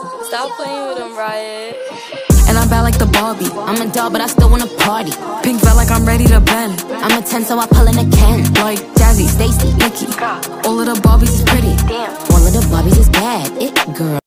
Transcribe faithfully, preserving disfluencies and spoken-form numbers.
Stop playing with him, Riot. And I'm bad like the Barbie. I'm a doll, but I still wanna party. Pink felt like I'm ready to bend. I'm a ten, so I pull in a Ken. Like Jazzy, Stacy, Nikki. All of the Barbies is pretty. Damn. All of the Barbies is bad. It girl.